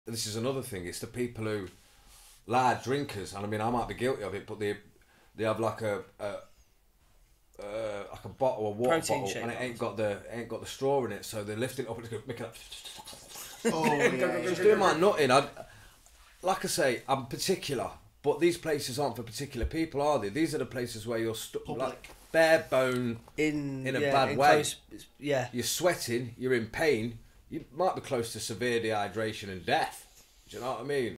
this is another thing. It's the people who large drinkers, and I mean I might be guilty of it, but they have like a bottle of water Protein bottle, shake and it ain't got the straw in it, so they lift it up and just go make it. Oh yeah. Just doing my nutting. Like I say, I'm particular, but these places aren't for particular people, are they? These are the places where you're like bare bone in a bad way. Close, yeah. You're sweating, you're in pain, you might be close to severe dehydration and death. Do you know what I mean?